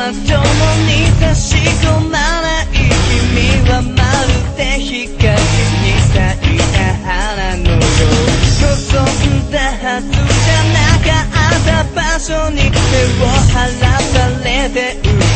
は共に差し込まない君はまるで日陰に咲いた花のよう望んだはずじゃなかった場所に手を払われて